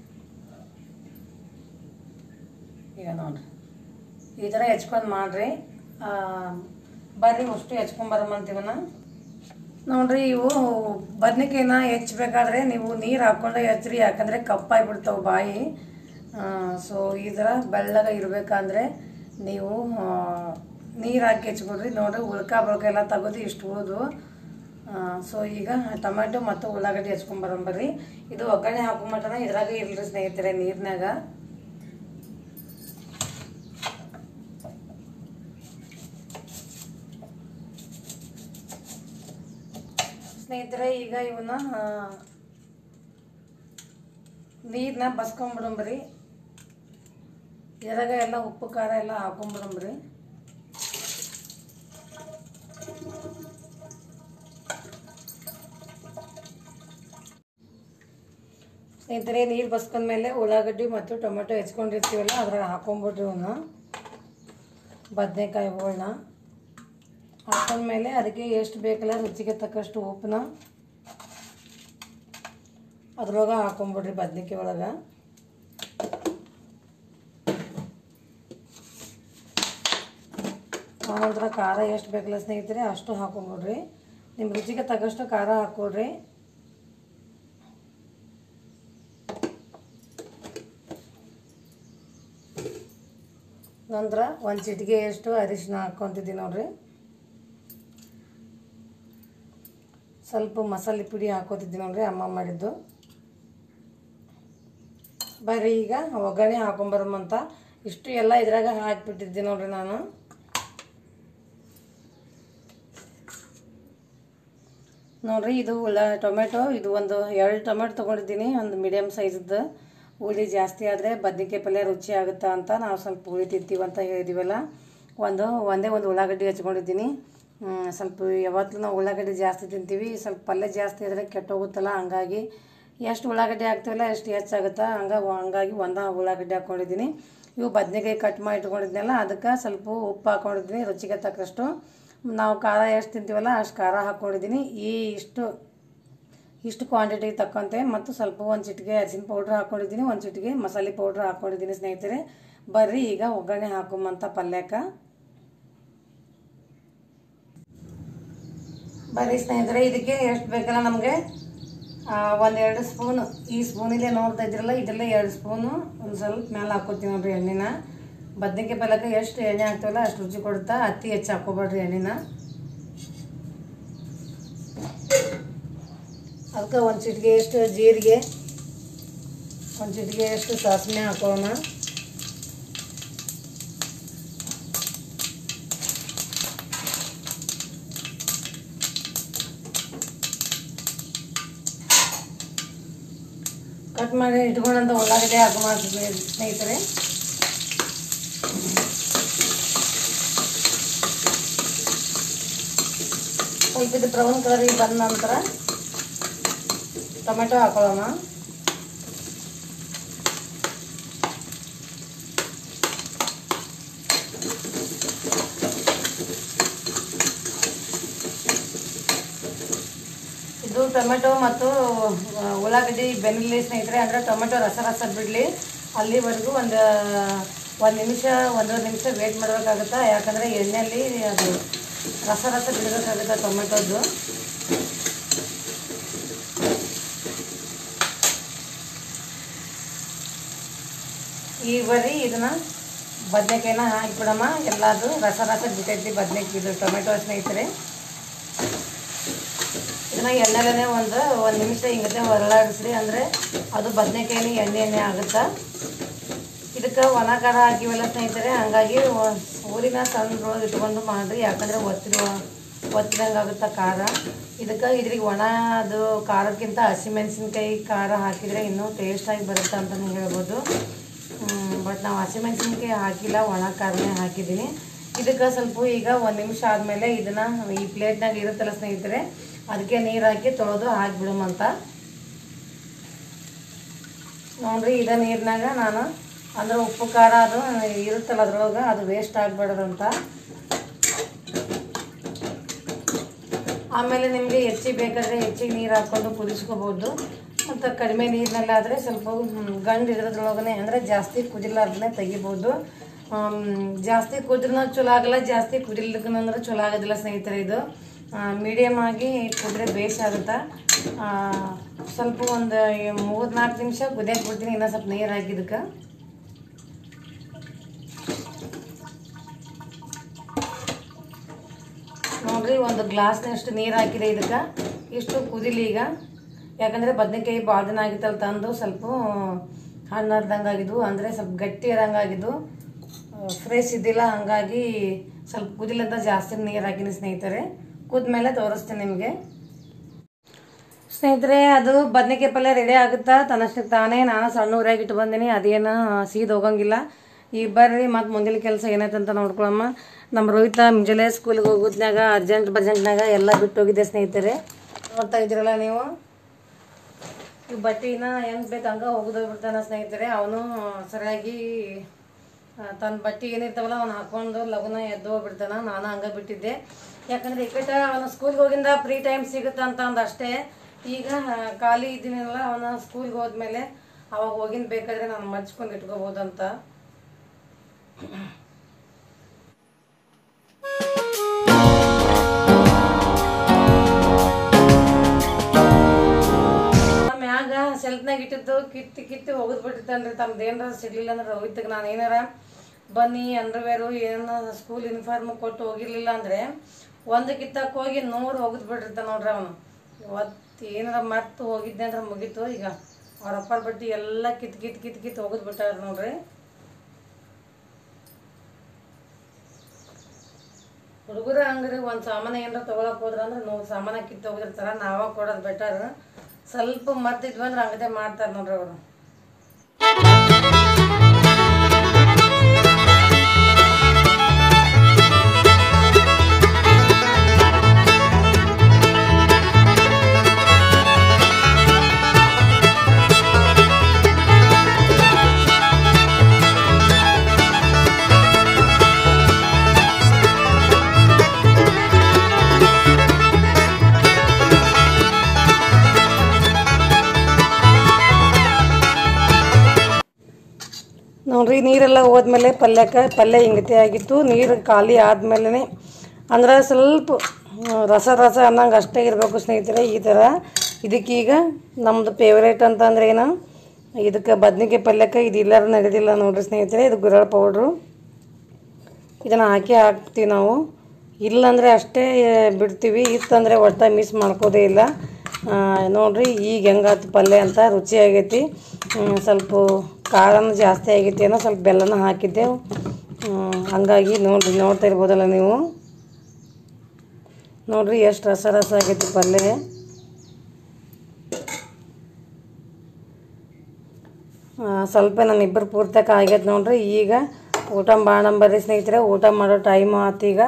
ಈಗ ನೋಡ್ರಿ ಈ ಥರ ಹೆಚ್ಕೊಂಡು ಮಾಡಿರಿ. ಬರ್ರಿ ಅಷ್ಟು ಹೆಚ್ಕೊಂಬರಮಂತೀವನ್ನ. ನೋಡ್ರಿ, ಇವು ಬದ್ನಿಕಾಯಿನ ಹೆಚ್ಚಬೇಕಾದ್ರೆ ನೀವು ನೀರು ಹಾಕ್ಕೊಂಡು ಹೆಚ್ಚ್ರಿ, ಯಾಕಂದರೆ ಕಪ್ಪಾಗಿಬಿಡ್ತಾವೆ ಬಾಯಿ. ಸೊ ಈ ಥರ ಬೆಳ್ಳಗೆ ಇರಬೇಕಂದ್ರೆ ನೀವು ನೀರು ಹಾಕಿ ಹೆಚ್ಬಿಡ್ರಿ. ನೋಡ್ರಿ ಬಳ್ಕ ಎಲ್ಲ ತೆಗೆದು ಇಷ್ಟು ಉಳಿದು. ಸೊ ಈಗ ಟೊಮೆಟೊ ಮತ್ತು ಉಳ್ಳಾಗಡ್ಡಿ ಹೆಚ್ಕೊಂಬರಂಬರ್ರಿ. ಇದು ಒಗ್ಗರಣೆ ಹಾಕೊಂಬಟ್ಟನ ಇದ್ರಾಗ ಇರಲಿ ಸ್ನೇಹಿತರೆ, ನೀರಿನಾಗ. ಸ್ನೇಹಿತರೆ, ಈಗ ಇವನ್ನ ನೀರನ್ನ ಬಸ್ಕೊಂಬಿಡಂಬ್ರಿ. ಇದ್ರಾಗ ಎಲ್ಲ ಉಪ್ಪು ಖಾರ ಎಲ್ಲ ಹಾಕೊಂಬಿಡಂಬ್ರಿ. ಸ್ನೇಹಿತರೆ, ನೀರು ಬಸ್ಕೊಂಡ್ಮೇಲೆ ಉಳ್ಳಾಗಡ್ಡಿ ಮತ್ತು ಟೊಮೆಟೊ ಹೆಚ್ಕೊಂಡಿರ್ತೀವಲ್ಲ ಅದ್ರಾಗ ಹಾಕೊಂಬಿಡ್ರಿ. ಇವನ್ನ ಬದನೆಕಾಯಿಗಳನ್ನ ಹಾಕೊಂಡ್ಮೇಲೆ ಅದಕ್ಕೆ ಎಷ್ಟು ಬೇಕಲ್ಲ ರುಚಿಗೆ ತಕ್ಕಷ್ಟು ಉಪ್ಪನ್ನ ಅದ್ರೊಳಗೆ ಹಾಕೊಂಬಿಡ್ರಿ. ಬದನೆಕಾಯಿ ಒಳಗೆ ಆನಂತರ ಖಾರ ಎಷ್ಟು ಬೇಕಲ್ಲ ಸ್ನೇಹಿತರೆ ಅಷ್ಟು ಹಾಕೊಂಬಿಡ್ರಿ. ನಿಮ್ಮ ರುಚಿಗೆ ತಕ್ಕಷ್ಟು ಖಾರ ಹಾಕ್ಕೊಡ್ರಿ. ನಂತರ 1 ಚಿಟಿಕೆಯಷ್ಟು ಅರಿಶಿನ ಹಾಕ್ಕೊತಿದ್ದೀನಿ ನೋಡ್ರಿ. ಸ್ವಲ್ಪ ಮಸಾಲೆ ಪುಡಿ ಹಾಕೋತಿದ್ದೀನಿ ನೋಡ್ರಿ, ಅಮ್ಮ ಮಾಡಿದ್ದು. ಬರ್ರಿ ಈಗ ಒಗ್ಗರಣೆ ಹಾಕೊಂಬರಮಂತ. ಇಷ್ಟು ಎಲ್ಲ ಇದ್ರಾಗ ಹಾಕಿಬಿಟ್ಟಿದ್ದೀನಿ ನೋಡ್ರಿ ನಾನು. ನೋಡ್ರಿ, ಇದು ಟೊಮೆಟೊ, ಇದು 2 ಟೊಮೆಟೊ ತೊಗೊಂಡಿದ್ದೀನಿ, ಒಂದು ಮೀಡಿಯಮ್ ಸೈಜ್ದು. ಹುಳಿ ಜಾಸ್ತಿ ಆದರೆ ಬದ್ನಿಕಾಯಿ ಪಲ್ಯ ರುಚಿ ಆಗುತ್ತಾ ಅಂತ ನಾವು ಸ್ವಲ್ಪ ಹುಳಿ ತಿಂತೀವಿ ಅಂತ ಹೇಳಿದ್ದೀವಲ್ಲ. ಒಂದೇ ಒಂದು ಉಳ್ಳಾಗಡ್ಡಿ ಹಚ್ಕೊಂಡಿದ್ದೀನಿ. ಸ್ವಲ್ಪ ಯಾವತ್ತೂ ನಾವು ಉಳ್ಳಾಗಡ್ಡಿ ಜಾಸ್ತಿ ತಿಂತೀವಿ, ಸ್ವಲ್ಪ ಪಲ್ಯ ಜಾಸ್ತಿ ಆದರೆ ಕೆಟ್ಟೋಗುತ್ತಲ್ಲ, ಹಂಗಾಗಿ ಎಷ್ಟು ಉಳ್ಳಾಗಡ್ಡಿ ಹಾಕ್ತೀವಲ್ಲ ಎಷ್ಟು ಹೆಚ್ಚಾಗುತ್ತಾ ಹಂಗಾಗಿ 1 ಉಳ್ಳಾಗಡ್ಡಿ ಹಾಕ್ಕೊಂಡಿದ್ದೀನಿ. ಇವು ಬದನೆಕಾಯಿ ಕಟ್ ಮಾಡಿ ಇಟ್ಕೊಂಡಿದ್ನಲ್ಲ ಅದಕ್ಕೆ ಸ್ವಲ್ಪ ಉಪ್ಪು ಹಾಕ್ಕೊಂಡಿದ್ದೀನಿ, ರುಚಿಗೆ ತಕ್ಕಷ್ಟು. ನಾವು ಖಾರ ಎಷ್ಟು ತಿಂತೀವಲ್ಲ ಅಷ್ಟು ಖಾರ ಹಾಕ್ಕೊಂಡಿದ್ದೀನಿ. ಇಷ್ಟು ಕ್ವಾಂಟಿಟಿಗೆ ತಕ್ಕಂತೆ ಮತ್ತು ಸ್ವಲ್ಪ ಒಂದು ಚಿಟಿಕೆ ಅರಿಶಿನ ಪೌಡ್ರ್ ಹಾಕ್ಕೊಂಡಿದ್ದೀನಿ, ಒಂದು ಚಿಟಿಕೆ ಮಸಾಲೆ ಪೌಡ್ರ್ ಹಾಕ್ಕೊಂಡಿದ್ದೀನಿ ಸ್ನೇಹಿತರೆ. ಬರ್ರಿ ಈಗ ಒಗ್ಗರಣೆ ಹಾಕೊಂಬಂತ ಪಲ್ಯಕ್ಕೆ. ಬರ್ರಿ ಸ್ನೇಹಿತರೆ, ಇದಕ್ಕೆ ಎಷ್ಟು ಬೇಕಲ್ಲ ನಮಗೆ ಒಂದೆರಡು ಸ್ಪೂನು, ಈ ಸ್ಪೂನಿಲ್ಲೇ ನೋಡ್ತಾ ಇದ್ರಲ್ಲ ಇದರಲ್ಲೇ 2 ಸ್ಪೂನು ಒಂದು ಸ್ವಲ್ಪ ಮೇಲೆ ಹಾಕೋತೀವಿ ನೋಡ್ರಿ ಎಣ್ಣೆನ. ಬದನೆಕಾಯಿ ಪಲ್ಯಕ್ಕೆ ಎಷ್ಟು ಎಣ್ಣೆ ಹಾಕ್ತೀವಲ್ಲ ಅಷ್ಟು ರುಚಿ ಕೊಡುತ್ತಾ, ಅತಿ ಹೆಚ್ಚು ಹಾಕೋಬೇಡ್ರಿ ಎಣ್ಣೆನ. ಅದಕ್ಕೆ ಒಂದು ಚಿಟಿಗೆ ಎಷ್ಟು ಜೀರಿಗೆ, ಒಂದು ಚಿಟಿಗೆ ಎಷ್ಟು ಸಾಸಿವೆ ಹಾಕೋಣ. ಕಟ್ ಮಾಡಿ ಇಟ್ಕೊಂಡಂತ ಉಳ್ಳಾಗಡ್ಡೆ ಹಾಕಿ ಮಾಡ್ತೀವಿ ಸ್ನೇಹಿತರೆ. ಸ್ವಲ್ಪ ಇದು ಬ್ರೌನ್ ಕಲರಿಗೆ ಬಂದ ನಂತರ ಟೊಮೆಟೊ ಹಾಕೊಳ್ಳೋಣ. ಇದು ಟೊಮೆಟೊ ಮತ್ತು ಉಳ್ಳಾಗಡ್ಡಿ ಬೆನ್ನಲಿ ಸ್ನೇಹಿತರೆ, ಅಂದರೆ ಟೊಮೆಟೊ ರಸ ಬಿಡಲಿ ಅಲ್ಲಿವರೆಗೂ ಒಂದು ನಿಮಿಷ 1.5 ನಿಮಿಷ ವೇಟ್ ಮಾಡಬೇಕಾಗುತ್ತಾ. ಯಾಕಂದರೆ ಎಣ್ಣೆಯಲ್ಲಿ ಅದು ರಸ ಬಿಡಬೇಕಾಗುತ್ತೆ ಟೊಮೆಟೊದ್ದು. ಈಗ ಬರ್ರಿ ಇದನ್ನು ಬದನೆಕಾಯಿನ ಹಾಕಿಬಿಡಮ್ಮ. ಎಲ್ಲದು ರಸ ಬಿಟ್ಟೈತಿ ಬದನೆಕಾಯಿ ಇದು ಟೊಮೆಟೊ ಸ್ನೇಹಿತರೆ. ಇದನ್ನ ಎಣ್ಣೆಲೇ ಒಂದು ನಿಮಿಷ ಹಿಂಗತೆ ಹೊರಳಾಡಿಸ್ರಿ, ಅಂದರೆ ಅದು ಬದನೆಕಾಯಿನ ಎಣ್ಣೆ ಆಗುತ್ತಾ. ಇದಕ್ಕೆ ಒಣ ಖಾರ ಹಾಕಿವಲ್ಲ ಸ್ನೇಹಿತರೆ, ಹಂಗಾಗಿ ಊರಿನ ಸಣ್ಣದೊಳಗೆ ಇಟ್ಕೊಂಡು ಮಾಡಿರಿ, ಯಾಕಂದರೆ ಒತ್ತಿದಂಗೆ ಆಗುತ್ತಾ ಖಾರ. ಇದ್ರಿಗೆ ಅದು ಖಾರಕ್ಕಿಂತ ಹಸಿಮೆಣಸಿನ್ಕಾಯಿ ಖಾರ ಹಾಕಿದರೆ ಇನ್ನೂ ಟೇಸ್ಟಾಗಿ ಬರುತ್ತೆ ಅಂತಲೇ ಹೇಳ್ಬೋದು. ಬಟ್ ನಾವು ಹಸಿಮೆಣಸಿನ್ಕಾಯಿ ಹಾಕಿಲ್ಲ, ಒಣ ಖಾರನೇ ಹಾಕಿದ್ದೀನಿ. ಇದಕ್ಕೆ ಸ್ವಲ್ಪ ಈಗ 1 ನಿಮಿಷ ಆದಮೇಲೆ ಇದನ್ನು ಈ ಪ್ಲೇಟ್ನಾಗ ಇರುತ್ತಲ್ಲ ಸ್ನೇಹಿತರೆ, ಅದಕ್ಕೆ ನೀರು ಹಾಕಿ ತೊಳೆದು ಹಾಕಿಬಿಡಮಂತ ನೋಡ್ರಿ. ಇದ ನೀರಿನಾಗ ನಾನು ಅಂದ್ರೆ ಉಪ್ಪು ಖಾರ ಅದು ಇರುತ್ತಲ್ಲ ಅದ್ರೊಳಗೆ, ಅದು ವೇಸ್ಟ್ ಆಗಬಾರ್ದಂತ. ಆಮೇಲೆ ನಿಮಗೆ ಹೆಚ್ಚಿಗೆ ಬೇಕಾದರೆ ಹೆಚ್ಚಿಗೆ ನೀರು ಹಾಕ್ಕೊಂಡು ಕುದಿಸ್ಕೋಬೋದು. ಮತ್ತು ಕಡಿಮೆ ನೀರಿನಲ್ಲಾದರೆ ಸ್ವಲ್ಪ ಗಂಡು ಇರೋದ್ರೊಳಗನೆ, ಅಂದರೆ ಜಾಸ್ತಿ ಕುದಿಲಾರ್ದನೆ ತೆಗಿಬೋದು. ಜಾಸ್ತಿ ಕುದ್ರೂ ಚಲೋ ಆಗಲ್ಲ, ಜಾಸ್ತಿ ಕುದಿಲಿಕ್ಕಂದ್ರೆ ಚಲೋ ಆಗೋದಿಲ್ಲ ಸ್ನೇಹಿತರೆ. ಇದು ಮೀಡಿಯಮ್ ಆಗಿ ಕುದ್ರೆ ಬೇಸಾಗುತ್ತೆ. ಸ್ವಲ್ಪ ಒಂದು 3-4 ನಿಮಿಷ ಕುದಿಯಕ್ಕೆ ಬಿಡ್ತೀನಿ, ಇನ್ನೂ ಸ್ವಲ್ಪ ನೀರು ಹಾಕಿದಕ್ಕೆ. ನೋಡ್ರಿ, ಒಂದು ಗ್ಲಾಸ್ನಷ್ಟು ನೀರು ಹಾಕಿದೆ ಇದಕ್ಕೆ. ಇಷ್ಟು ಕುದಿಲಿ ಈಗ, ಯಾಕಂದರೆ ಬದನೆಕಾಯಿ ಭಾಳ ದಿನ ಆಗಿತ್ತಲ್ಲ ತಂದು, ಸ್ವಲ್ಪ ಹಣ್ಣರ್ದಂಗೆ ಆಗಿದ್ವು, ಅಂದರೆ ಸ್ವಲ್ಪ ಗಟ್ಟಿ ಇರೋಂಗಾಗಿದ್ದು, ಫ್ರೆಶ್ ಇದ್ದಿಲ್ಲ. ಹಂಗಾಗಿ ಸ್ವಲ್ಪ ಕುದಿಲಂತ ಜಾಸ್ತಿ ನೀರು ಹಾಕಿನಿ ಸ್ನೇಹಿತರೆ. ಕುದ್ಮೇಲೆ ತೋರಿಸ್ತೀನಿ ನಿಮಗೆ ಸ್ನೇಹಿತರೆ. ಅದು ಬದನೆಕಾಯಿ ಪಲ್ಯ ರೆಡಿ ಆಗುತ್ತಾ ತನ್ನಷ್ಟಕ್ಕೆ ತಾನೇ. ನಾನು ಸಣ್ಣ ಊರಾಗಿ ಇಟ್ಟು ಬಂದೀನಿ, ಅದೇನು ಸೀದ್ ಹೋಗಂಗಿಲ್ಲ. ಈಗ ಬರ್ರಿ ಮತ್ತು ಮುಂದಿನ ಕೆಲಸ ಏನೈತಂತ ನೋಡ್ಕೊಳಮ್ಮ. ನಮ್ಮ ರೋಹಿತ ಮುಂಜಾನೆ ಸ್ಕೂಲಿಗೆ ಹೋಗೋದ್ನಾಗ ಬರ್ಜೆಂಟ್ನಾಗ ಎಲ್ಲ ಬಿಟ್ಟು ಹೋಗಿದ್ದೆ ಸ್ನೇಹಿತರೆ. ನೋಡ್ತಾ ಇದ್ದೀರಲ್ಲ ನೀವು, ಈ ಬಟ್ಟೆನ ಹೆಂಗೆ ಬೇಕು ಹಂಗೆ ಹೋಗಿದೋಗ್ಬಿಡ್ತಾನೆ ಸ್ನೇಹಿತರೆ. ಅವನು ಸರಿಯಾಗಿ ತನ್ನ ಬಟ್ಟೆ ಏನಿರ್ತಾವಲ್ಲ ಅವ್ನು ಹಾಕ್ಕೊಂಡು ಲಗುನ ಎದ್ದು ಹೋಗ್ಬಿಡ್ತಾನೆ. ನಾನು ಹಂಗೆ ಬಿಟ್ಟಿದ್ದೆ, ಯಾಕಂದರೆ ಈ ಅವನು ಸ್ಕೂಲ್ಗೆ ಹೋಗಿಂದ ಫ್ರೀ ಟೈಮ್ ಸಿಗುತ್ತೆ ಅಂತ ಅಂದು ಅಷ್ಟೇ. ಈಗ ಖಾಲಿ ಇದ್ದೀನಲ್ಲ, ಅವನ ಸ್ಕೂಲ್ಗೆ ಹೋದ್ಮೇಲೆ ಅವಾಗ ಹೋಗಿಂದ ಬೇಕಾದರೆ ನಾನು ಮಡ್ಚ್ಕೊಂಡು ಇಟ್ಕೋಬೋದಂತ. ಮ್ಯಾಗ ಸೆಲ್ಫ್ನಾಗ ಇಟ್ಟಿದ್ದು ಕಿತ್ತಿ ಹೋಗಿದ್ಬಿಟ್ಟಿರ್ತಾನ್ರಿ. ತಮ್ದು ಏನಾರ ಸಿಗ್ಲಿಲ್ಲ ಅಂದ್ರೆ ರೋಹಿತ್ಗೆ ನಾನು ಏನಾರ ಬನ್ನಿ ಅಂಡರ್ವೇರು ಏನು ಸ್ಕೂಲ್ ಯೂನಿಫಾರ್ಮ್ ಕೊಟ್ಟು ಹೋಗಿರ್ಲಿಲ್ಲ ಅಂದರೆ ಒಂದು ಕಿತ್ತಕ್ಕೆ ಹೋಗಿ 100 ಹೋಗಿದ್ಬಿಟ್ಟಿರ್ತಾನೆ ನೋಡ್ರಿ ಅವನು. ಇವತ್ತು ಏನಾರ ಮರ್ತು ಹೋಗಿದ್ದೆ ಅಂದ್ರೆ ಮುಗೀತು. ಈಗ ಅವ್ರ ಅಪ್ಪರ ಬಟ್ಟೆ ಎಲ್ಲ ಕಿತ್ತು ಹೋಗಿದ್ಬಿಟ್ಟಾರ ನೋಡ್ರಿ. ಹುಡುಗರ ಹಂಗ್ರಿ, ಒಂದು ಸಾಮಾನು ಏನಾರ ತೊಗೊಳಕ್ಕೆ ಹೋದ್ರ ಅಂದ್ರೆ 100 ಸಾಮಾನು ಕಿತ್ತು ಹೋಗಿರ್ತಾರ. ನಾವ ಕೊಡೋದು ಬೆಟರ್. ಸ್ವಲ್ಪ ಮರ್ತಿದ್ವಿ ಅಂದ್ರೆ ಹಂಗದೆ ಮಾಡ್ತಾರೆ ನೋಡ್ರಿ ಅವರು. ನೀರೆಲ್ಲ ಹೋದ್ಮೇಲೆ ಪಲ್ಯ ಹಿಂಗತೆ ಆಗಿತ್ತು. ನೀರು ಖಾಲಿ ಆದಮೇಲೆ ಅಂದ್ರೆ ಸ್ವಲ್ಪ ರಸ ಅನ್ನಂಗೆ ಅಷ್ಟೇ ಇರಬೇಕು ಸ್ನೇಹಿತರೆ. ಈ ಥರ ಇದಕ್ಕೀಗ ನಮ್ಮದು ಫೇವ್ರೇಟ್ ಅಂತಂದ್ರೆ ಏನು, ಇದಕ್ಕೆ ಬದ್ನಿಕಾಯಿ ಪಲ್ಯಕ್ಕೆ ಇದು ಇಲ್ಲಾರ ನಡೆದಿಲ್ಲ ನೋಡಿರಿ ಸ್ನೇಹಿತರೆ. ಇದು ಗುರಳ್ ಪೌಡ್ರು, ಇದನ್ನು ಹಾಕ್ತೀವಿ ನಾವು. ಇಲ್ಲಾಂದರೆ ಅಷ್ಟೇ ಬಿಡ್ತೀವಿ, ಇತ್ತಂದರೆ ಒಟ್ಟು ಮಿಸ್ ಮಾಡ್ಕೋದೇ ಇಲ್ಲ. ನೋಡಿರಿ ಈಗ ಹೆಂಗಾತು ಪಲ್ಯ ಅಂತ ರುಚಿಯಾಗೈತಿ. ಸ್ವಲ್ಪ ಖಾರನೂ ಜಾಸ್ತಿ ಆಗೈತಿ ಏನೋ, ಸ್ವಲ್ಪ ಬೆಲ್ಲನ ಹಾಕಿದ್ದೆ. ಹಂಗಾಗಿ ನೋಡ್ತಾ ಇರ್ಬೋದಲ್ಲ ನೀವು. ನೋಡಿರಿ ಎಷ್ಟು ರಸ ಆಗೈತಿ ಪಲ್ಯ. ಸ್ವಲ್ಪ ನಮ್ಮಿಬ್ಬರು ಪೂರ್ತಕ ಆಗೈತೆ ನೋಡ್ರಿ. ಈಗ ಊಟ ಮಾಡೋಂಬರ್ರಿ ಸ್ನೇಹಿತರೆ, ಊಟ ಮಾಡೋ ಟೈಮ್ ಆತು ಈಗ.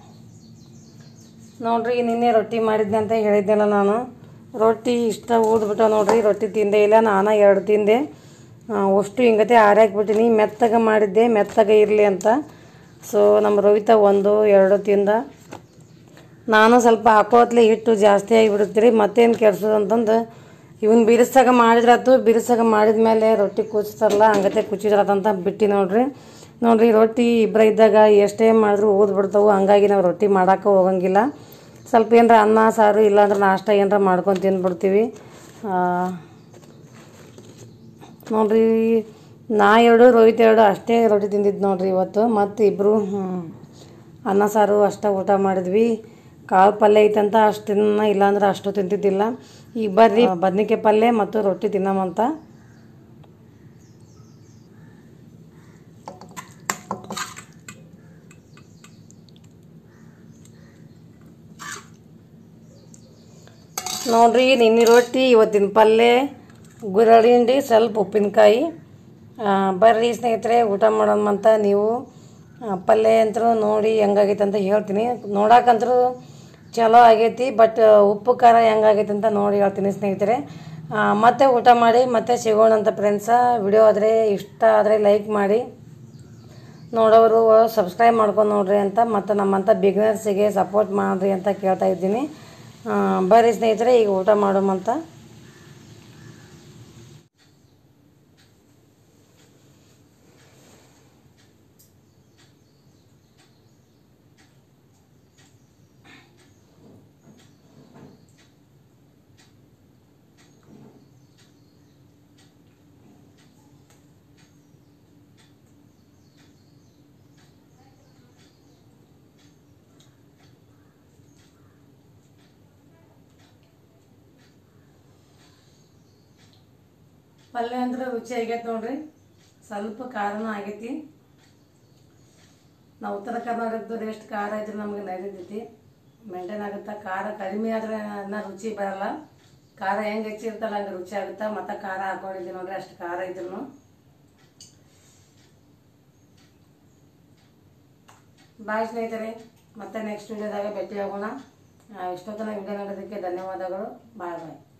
ನೋಡಿರಿ ನಿನ್ನೆ ರೊಟ್ಟಿ ಮಾಡಿದ್ದೆ ಅಂತ ಹೇಳಿದ್ದೆನಲ್ಲ ನಾನು. ರೊಟ್ಟಿ ಇಷ್ಟ ಊದ್ಬಿಟ್ಟು ನೋಡಿರಿ, ರೊಟ್ಟಿ ತಿಂದೇ ಇಲ್ಲ. ನಾನು 2 ತಿಂದೆ. ಅಷ್ಟು ಹಿಂಗತೆ ಆರ್ಯಾಕ್ಬಿಟ್ಟಿನಿ. ಮೆತ್ತಗೆ ಮಾಡಿದ್ದೆ, ಮೆತ್ತಗೆ ಇರಲಿ ಅಂತ. ಸೊ ನಮ್ಮ ರೋಹಿತ 1, 2 ತಿಂದ. ನಾನು ಸ್ವಲ್ಪ ಹಾಕೋತ್ಲೆ ಹಿಟ್ಟು ಜಾಸ್ತಿ ಆಗಿಬಿಡುತ್ತೀರಿ, ಮತ್ತೇನು ಕೆಡ್ಸೋದು ಅಂತಂದು ಇವನು ಬಿರುಸಾಗ ಮಾಡಿದ್ರಾತು. ಬಿರುಸಾಗ ಮಾಡಿದ್ಮೇಲೆ ರೊಟ್ಟಿ ಕುಚ್ತಾರಲ್ಲ ಹಂಗತೆ ಕುಚ್ಚಿದ್ರಾತಂತ ಬಿಟ್ಟು ನೋಡಿರಿ ರೊಟ್ಟಿ ಇಬ್ಬರ ಇದ್ದಾಗ ಎಷ್ಟೇ ಮಾಡಿದ್ರು ಊದ್ಬಿಡ್ತಾವೆ. ಹಂಗಾಗಿ ನಾವು ರೊಟ್ಟಿ ಮಾಡೋಕೆ ಹೋಗಂಗಿಲ್ಲ. ಸ್ವಲ್ಪ ಏನರ ಅನ್ನ ಸಾರು ಇಲ್ಲಾಂದ್ರೆ ನಾಷ್ಟ ಏನರ ಮಾಡ್ಕೊಂಡು ತಿಂದ್ಬಿಡ್ತೀವಿ. ನೋಡಿರಿ ನಾ 2 ರೋಹಿತ್ 2 ಅಷ್ಟೇ ರೊಟ್ಟಿ ತಿಂದಿದ್ದು ನೋಡಿರಿ ಇವತ್ತು. ಮತ್ತು ಇಬ್ಬರು ಅನ್ನ ಸಾರು ಅಷ್ಟೇ ಊಟ ಮಾಡಿದ್ವಿ. ಕಾಳು ಪಲ್ಯ ಐತಂತ ಅಷ್ಟು ತಿನ್ನ, ಇಲ್ಲಾಂದ್ರೆ ಅಷ್ಟು ತಿಂತಿದ್ದಿಲ್ಲ. ಈಗ ಬರ್ರಿ ಬದ್ನಿಕಾಯಿ ಪಲ್ಯ ಮತ್ತು ರೊಟ್ಟಿ ತಿನ್ನಮಂತ. ನೋಡಿರಿ ನಿನ್ನೆ ರೊಟ್ಟಿ, ಇವತ್ತಿನ ಪಲ್ಯ, ಗುರಳ್ಳಿ ಹಿಂಡಿ, ಸ್ವಲ್ಪ ಉಪ್ಪಿನಕಾಯಿ. ಬರ್ರಿ ಸ್ನೇಹಿತರೆ ಊಟ ಮಾಡೋಣಂತ. ನೀವು ಪಲ್ಯ ಅಂತೂ ನೋಡಿ ಹೆಂಗಾಗೈತೆ ಅಂತ ಹೇಳ್ತೀನಿ. ನೋಡಕ್ಕಂತೂ ಚಲೋ ಆಗೈತಿ, ಬಟ್ ಉಪ್ಪು ಖಾರ ಹೆಂಗಾಗೈತೆ ಅಂತ ನೋಡಿ ಹೇಳ್ತೀನಿ ಸ್ನೇಹಿತರೆ. ಮತ್ತೆ ಊಟ ಮಾಡಿ ಮತ್ತೆ ಸಿಗೋಣಂತ ಫ್ರೆಂಡ್ಸ. ವಿಡಿಯೋ ಆದರೆ ಇಷ್ಟ ಆದರೆ ಲೈಕ್ ಮಾಡಿ, ನೋಡೋರು ಸಬ್ಸ್ಕ್ರೈಬ್ ಮಾಡ್ಕೊಂಡು ನೋಡ್ರಿ ಅಂತ, ಮತ್ತು ನಮ್ಮಂಥ ಬಿಗ್ನರ್ಸಿಗೆ ಸಪೋರ್ಟ್ ಮಾಡಿರಿ ಅಂತ ಕೇಳ್ತಾ ಇದ್ದೀನಿ. ಬರ್ರಿ ಸ್ನೇಹಿತರೆ ಈಗ ಊಟ ಮಾಡೋಮಂತ. ಪಲ್ಯ ಅಂದ್ರೆ ರುಚಿ ಆಗೈತೆ ನೋಡ್ರಿ. ಸ್ವಲ್ಪ ಖಾರನೂ ಆಗೈತಿ. ನಾವು ಉತ್ತರ ಕರ್ನಾಟಕದವ್ರು ಎಷ್ಟು ಖಾರ ಇದ್ರೆ ನಮಗೆ ನಡೀತೈತಿ, ಮೇಂಟೈನ್ ಆಗುತ್ತಾ. ಖಾರ ಕಡಿಮೆ ಆದರೆ ರುಚಿ ಬರಲ್ಲ. ಖಾರ ಹೆಂಗೆ ಹೆಚ್ಚಿರ್ತಲ್ಲ ಹಂಗೆ ರುಚಿ ಆಗುತ್ತಾ. ಮತ್ತು ಖಾರ ಹಾಕೊಂಡಿದ್ದೀವಿ ನೋಡ್ರಿ, ಅಷ್ಟು ಖಾರ ಇದ್ರು. ಬಾಯ್ ಸ್ನೇಹಿತರೆ, ಮತ್ತೆ ನೆಕ್ಸ್ಟ್ ವಿಡಿಯೋದಾಗ ಭೇಟಿ ಆಗೋಣ. ಇಷ್ಟೊತ್ತನ ವಿಡಿಯೋ ನೋಡೋದಕ್ಕೆ ಧನ್ಯವಾದಗಳು. ಬಾಯ್ ಬಾಯ್.